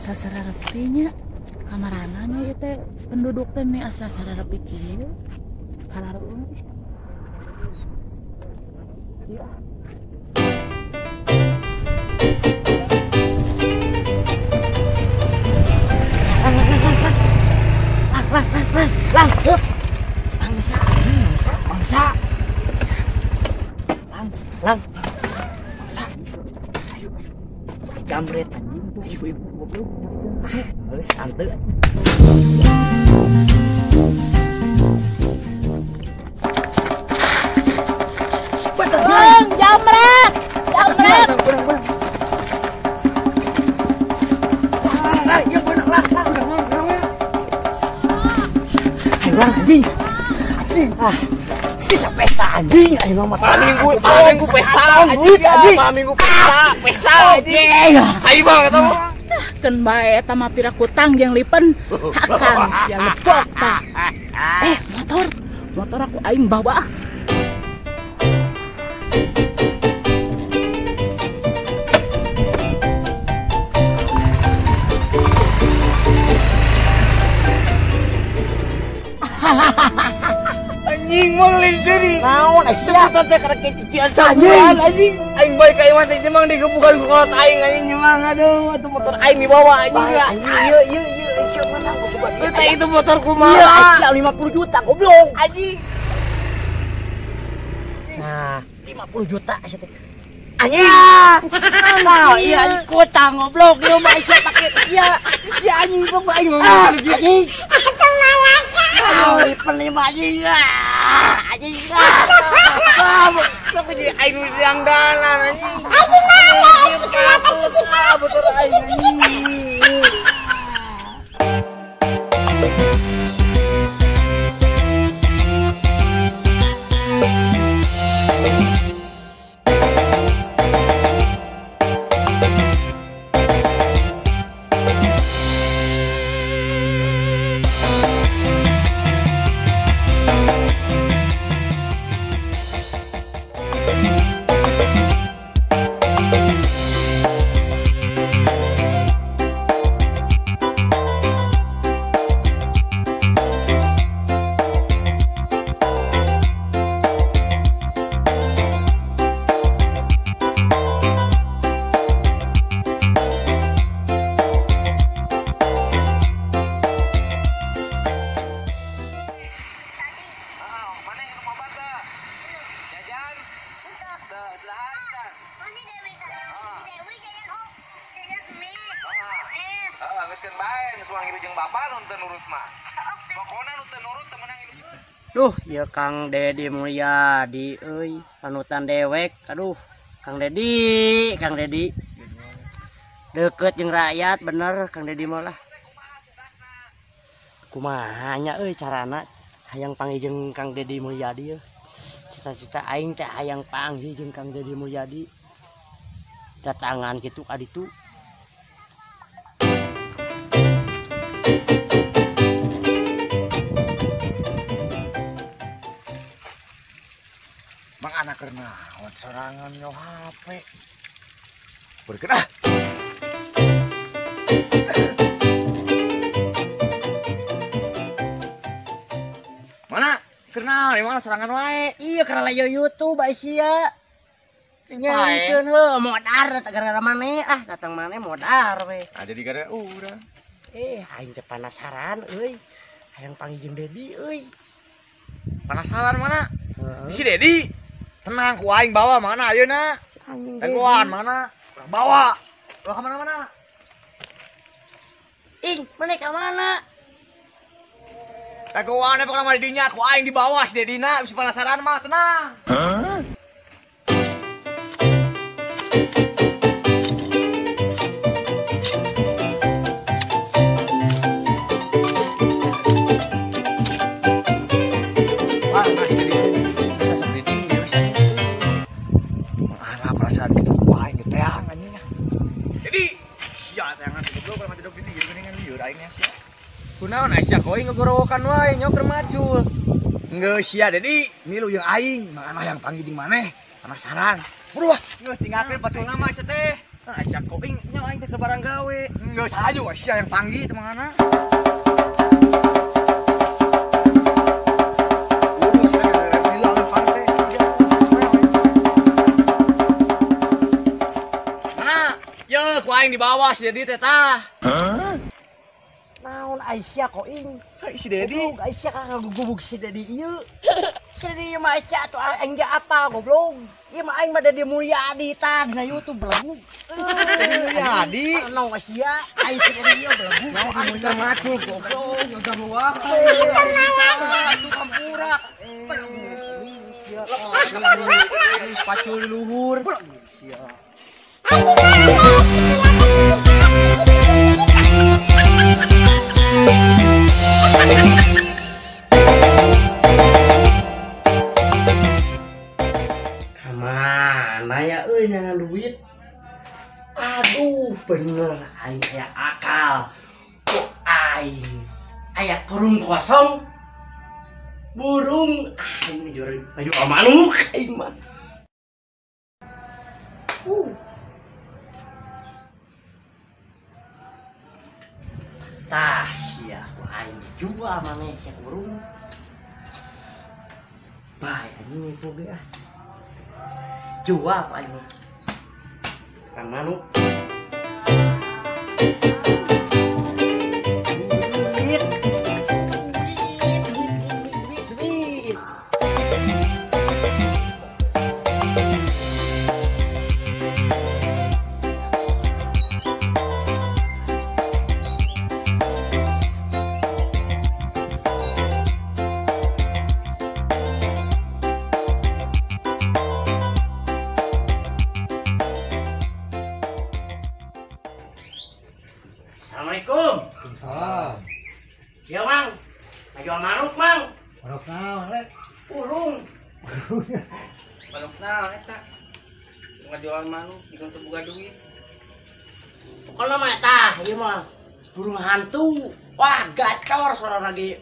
asa sararapinya kamarana nya teh penduduk teh me asa sararapi kieu kalareung ya lang bangsa ayo gamret anjing tuh ibu-ibu goblok harus santai Bang, jamret anjing bisa pesta anjing ayo minggu pesta minggu pesta anjing ayo bang ketemu kan bae eta mah piraku tangjang lipen akan ya lepok tah motor aku aing bawa anjing mau linciri naon sia teh karek cician sampean anjing aing bae ka imah teh memang digebukan ku kolot aing anjing memang aduh atuh motor aing dibawa anjing ieu siapa mana aku coba teh itu motor kumaha sia 50 juta goblok anjing nah 50 juta sia teh anjing nah iya anjing kutang goblok ieu mah sia pake sia anjing kok aing anjing penima anjing anjing kenapa jadi aing yang dalan anjing betul anjing Duh, ya Kang Dedi Mulyadi euy, panutan dewek. Aduh, Kang Dedi. Deket jeung rakyat bener Kang Dedi mah lah. Kumaha nya euy carana hayang panggih jeung Kang Dedi Mulyadi. Cita-cita aing teh hayang panggih jeung Kang Dedi Mulyadi. Datangan kitu ka ditu. Mang anak karena sorangan nyawa HP bergerak mana kenal di mana serangan wae iya karena layo YouTube Aisyah nyanyikan modar gara-gara mana datang mana modar we ada di gara urang aing teh penasaran euy hayang panggil jeung Dedi euy penasaran mana si Dedi tenang ku aing bawa mana ayeuna teguan mana bawa lo ke mana ing mana ka mana teguan pokoknya mah didinya ku aing dibawa si Dedina bisa penasaran mah tenang wah masih Dedi bisa seperti ini rasanya mana perasaan gitu aing geteang anjing jadi sia teangan goblok kalau mati dok di dieu geuningan lieur aingnya sia kunaon Aisyah koe ngegorowokan wae nyoker macul geus sia Dedi milu jeung aing mana yang panggil jeung maneh penasaran buruh geus tinggalkeun paculna mah sia teh Aisyah koing nya aing teh ke barang gawe. Geus hayu Aisyah yang tanggi teh mangana. Mana? Ye, ku aing di bawah si Dedi teh tah. Hah? Naon Aisyah koing? Hai si Dedi. Aisyah kan ngagugubuk si Dedi ieu. Si Dedi mah Aisyah atuh aing ge apa goblok. Ieu mah aing mah Dedi Mulyadi tah dina YouTube belagu. Dedi Mulyadi. Anu Aisyah, aing si Dedi ieu belagu. Aing mah mati goblok, enggak mau wae. Atuh kampura. Pacul luhur. Kamana ya euy nyangan duit. Aduh bener aing aya akal. Kok aing aya kurung kosong. Burung aing jual baju manuk aing mah. Tah sia ku aing jual maneh sia burung. Bae anjing ieu ge ah. Jual ku aing mah. Tukang manuk. Assalamualaikum. Waalaikumsalam. Ya Mang, jual manuk Mang. Manuk naon le? Burung. Manuk naon eta? Ngajual manuk dikeun teu boga duit. Pokona mah tah ieu mah burung hantu. Wah, gacor suara lagi.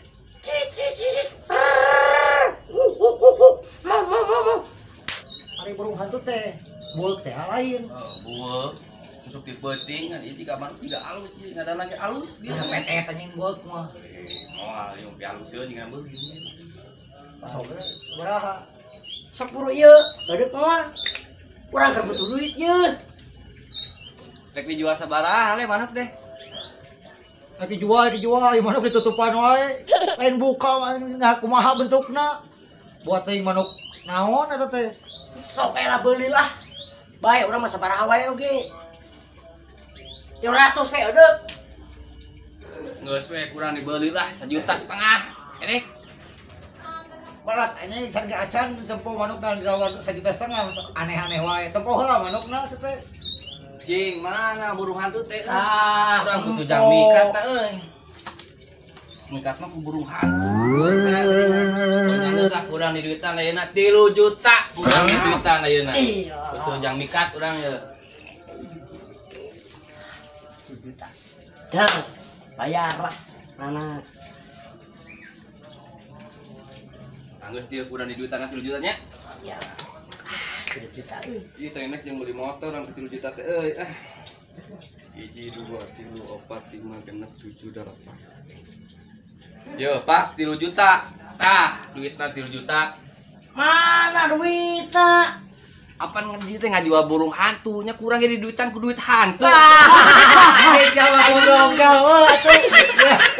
Ari burung hantu teh, bueuk teh lain. Oh, bueuk. Susuk dipeting kan ieu juga manuk juga alus ieu ngadanna ge alus Bisa biasa. petet anjing bueuk mah. Moal ieu pi alus ieu ngan beugin. Masuk ge sabaraha? Sok buru ieu, gadeuk mah. Urang keur butuh duit ieu. Rek dijual sabaraha le manuk teh? Tapi dijual, ieu manuk ditutupan wae. Lain buka nah kumaha bentukna. Buat teuing manuk naon eta teh? Sok ela beuli lah. Bae urang mah sabaraha wae oge. 300 we eudeuh. Geus we kurang dibeuli lah 1,5 juta. Erek. Barat anjing can acan tempo manukna dijawar 1,5 juta aneh-aneh wae. Tempo heula manukna teh. Cing, mana burung hantu teh? Ah, Urang butuh jang mikat teh euy. Mikat mah ku burung hantu. Pokoknya geus lah kurang di duitan ayeuna 3 juta. Kurang di duitan ayeuna. Butuh jang mikat urang ye. Dah, bayar lah. Nana. Anggeus dia kurang di duitan 3 juta nya. Ya. 3 juta euy. Ieu teh enak yang beli motor orang 3 juta teh euy. Ah. 1 2 3 4 5 6 7 8. Yo, pas 3 juta. Tah, duitna 3 juta. Mana duitna? Apaan ngan dia teh ngajual burung hantunya kurang jadi duitan ku duit hantu. Jawa goblok gaul atuh.